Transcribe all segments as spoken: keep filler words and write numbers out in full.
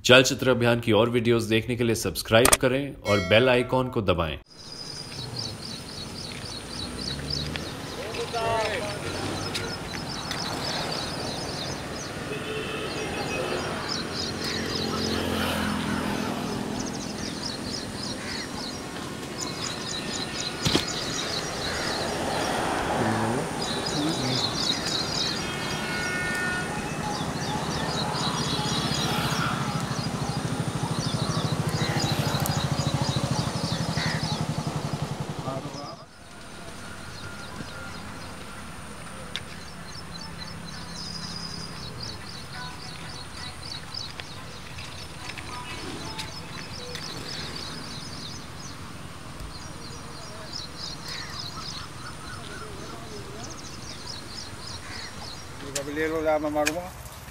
जल चित्र अभियान की और वीडियोस देखने के लिए सब्सक्राइब करें और बेल आइकॉन को दबाएं। ले लो जा, मैं मारूंगा।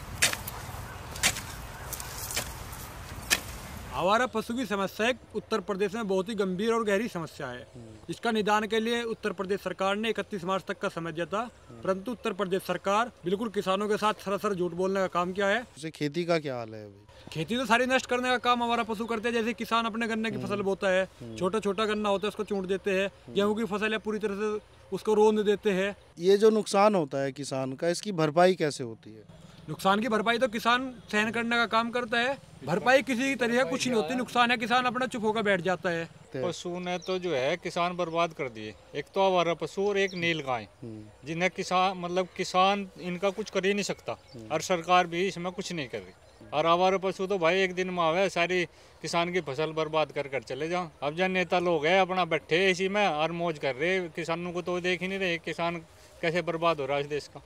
आवारा पशु की समस्या एक उत्तर प्रदेश में बहुत ही गंभीर और गहरी समस्या है। इसका निदान के लिए उत्तर प्रदेश सरकार ने इकतीस मार्च तक का समय दिया था, परंतु उत्तर प्रदेश सरकार बिल्कुल किसानों के साथ सरासर झूठ बोलने का काम किया है। उसे खेती का क्या हाल है अभी? खेती तो सारी नष्ट करने का काम आवारा पशु करते हैं। जैसे किसान अपने गन्ने की फसल बोता है, छोटा छोटा गन्ना होता है उसको चूंट देते हैं, गेहूं की फसल है पूरी तरह से उसको रोंद देते हैं। ये जो नुकसान होता है किसान का, इसकी भरपाई कैसे होती है? नुकसान की भरपाई तो किसान सहन करने का काम करता है। भरपाई किसी तरह कुछ नहीं होती, नुकसान है किसान अपना चुप होकर बैठ जाता है। पशु ने तो जो है किसान बर्बाद कर दिए। एक तो आवारा पशु और एक नील गाय, जिन्हें किसान मतलब किसान इनका कुछ कर ही नहीं सकता और सरकार भी इसमें कुछ नहीं कर रही। और आवारा पशु तो भाई एक दिन में आवे सारी किसान की फसल बर्बाद कर कर चले जाओ। अब जब नेता लोग हैं अपना बैठे इसी में और मौज कर रहे, किसानों को तो देख ही नहीं रहे किसान कैसे बर्बाद हो रहा है इस देश का।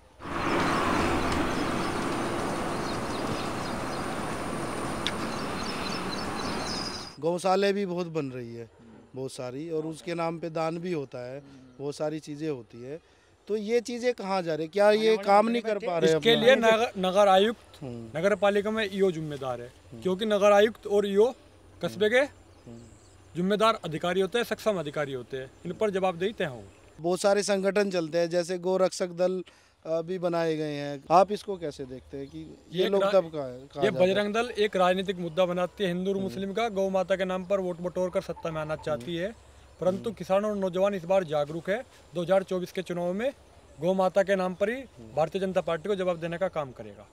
गौशाले भी बहुत बन रही है, बहुत सारी, और उसके नाम पे दान भी होता है, बहुत सारी चीज़ें होती है। तो ये चीज़ें कहाँ जा रही, क्या ये काम नहीं कर पा रहे? इसके लिए नगर, नगर आयुक्त नगर पालिका में ईओ जिम्मेदार है, क्योंकि नगर आयुक्त और ईओ कस्बे के जिम्मेदार अधिकारी होते हैं, सक्षम अधिकारी होते हैं, इन पर जवाबदेही तय हो। बहुत सारे संगठन चलते हैं, जैसे गोरक्षक दल भी बनाए गए हैं। आप इसको कैसे देखते हैं कि ये लोग तब का है? ये बजरंग दल एक राजनीतिक मुद्दा बनाती है हिंदू और मुस्लिम का। गौ माता के नाम पर वोट बटोर कर सत्ता में आना चाहती है, परंतु किसान और नौजवान इस बार जागरूक है। दो हज़ार चौबीस के चुनाव में गौ माता के नाम पर ही भारतीय जनता पार्टी को जवाब देने का काम करेगा।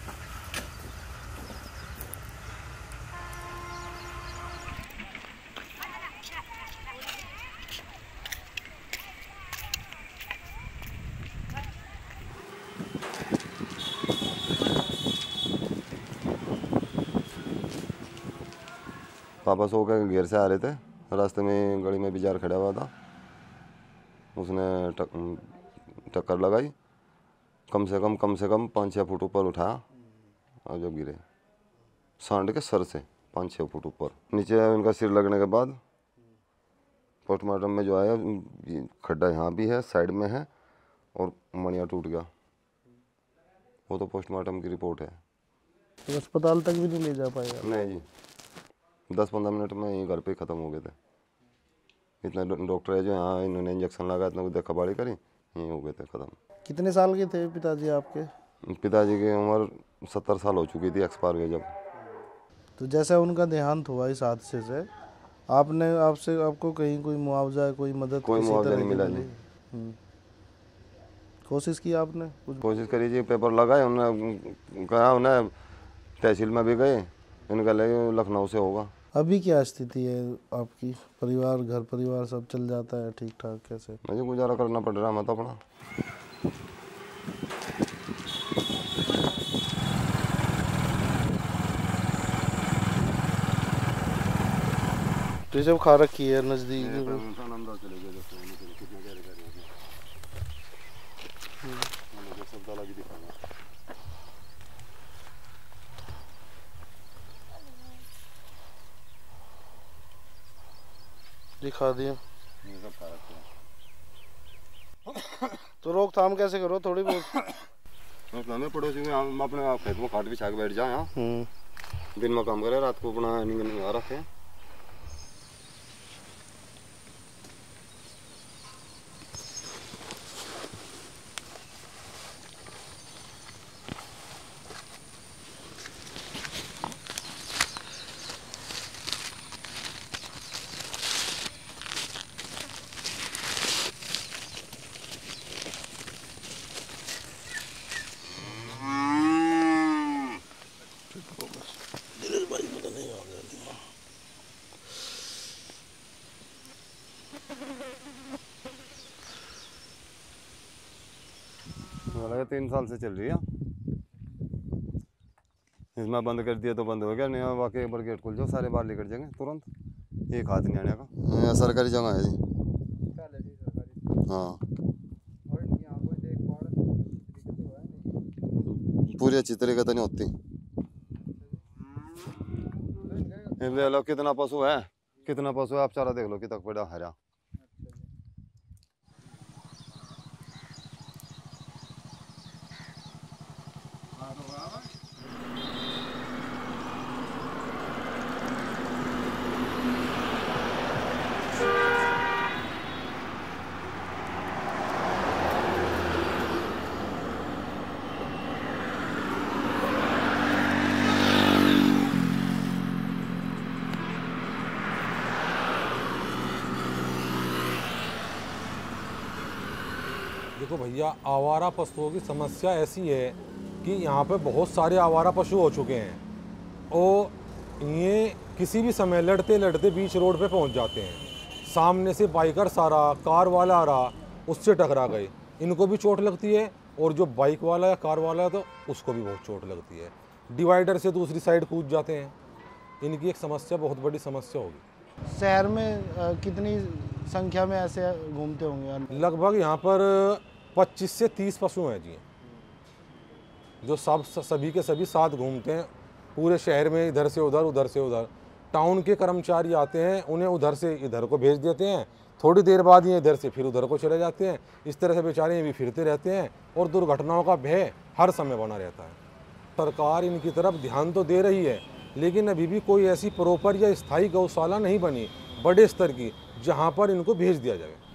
पापा सो के घेर से आ रहे थे, रास्ते में गली में बिजार खड़ा हुआ था, उसने टक, टक्कर लगाई। कम से कम कम से कम पाँच छः फुट ऊपर उठाया और जब गिरे सांड के सर से पाँच छः फुट ऊपर नीचे उनका सिर लगने के बाद पोस्टमार्टम में जो आया खड्डा यहाँ भी है, साइड में है और मणिया टूट गया। वो तो पोस्टमार्टम की रिपोर्ट है। तो अस्पताल तक भी नहीं ले जा पाएगा? नहीं जी, दस पंद्रह मिनट में यहीं घर पे ख़त्म हो गए थे। इतने डॉक्टर है जो यहाँ, इन्होंने इंजेक्शन लगाया, इतना कुछ देखा बाड़ी करी, यहीं हो गए थे ख़त्म। कितने साल के थे पिताजी आपके? पिताजी की उम्र सत्तर साल हो चुकी थी, एक्सपायर गए जब। तो जैसे उनका देहांत हुआ इस हादसे से, आपने आपसे आपको कहीं कोई मुआवजा, कोई मदद? कोई मुआवजा नहीं मिला जी। कोशिश की आपने? कुछ कोशिश करी जी, पेपर लगाए, उन्होंने कहा, उन्हें तहसील में भी गए, इनका लगे लखनऊ से होगा। अभी क्या स्थिति है आपकी? परिवार, घर परिवार सब चल जाता है ठीक ठाक? कैसे मुझे गुजारा करना पड़ रहा है तो अपना। तो जब खा रखी है नजदीक दिखा दिया। तो रोकथाम कैसे करो थोड़ी बहुत? रोकथाम पड़ोसी में हम अपने खेत में काट बिछा के बैठ जाए, यहाँ दिन में काम करे, रात को अपना निगरानी रखे। तीन साल से चल रही है। इसमें बंद कर दिया तो बंद हो गया, नहीं बाकी एक बार गेट खुल जाओ सारे बाहर लेकर जाएंगे तुरंत, एक हाथ नहीं आने का। यहाँ सरकारी जगह है जी। हाँ पूरी अच्छी तरीके तो नहीं होती। देख लो कितना पशु है, कितना पशु है, आप चारा देख लो कि तक पड़ा हरा। देखो भैया, आवारा पशुओं की समस्या ऐसी है कि यहाँ पे बहुत सारे आवारा पशु हो चुके हैं और ये किसी भी समय लड़ते लड़ते बीच रोड पे पहुँच जाते हैं। सामने से बाइकर सारा कार वाला आ रहा, उससे टकरा गए, इनको भी चोट लगती है, और जो बाइक वाला या कार वाला है तो उसको भी बहुत चोट लगती है। डिवाइडर से दूसरी साइड कूद जाते हैं। इनकी एक समस्या, बहुत बड़ी समस्या होगी। शहर में अ, कितनी संख्या में ऐसे घूमते होंगे? लगभग यहाँ पर पच्चीस से तीस पशु हैं जी, जो सब सभी के सभी साथ घूमते हैं पूरे शहर में, इधर से उधर उधर से उधर। टाउन के कर्मचारी आते हैं, उन्हें उधर से इधर को भेज देते हैं, थोड़ी देर बाद ये इधर से फिर उधर को चले जाते हैं। इस तरह से बेचारे ये भी फिरते रहते हैं और दुर्घटनाओं का भय हर समय बना रहता है। सरकार इनकी तरफ ध्यान तो दे रही है, लेकिन अभी भी कोई ऐसी प्रॉपर या स्थायी गौशाला नहीं बनी बड़े स्तर की जहाँ पर इनको भेज दिया जाए।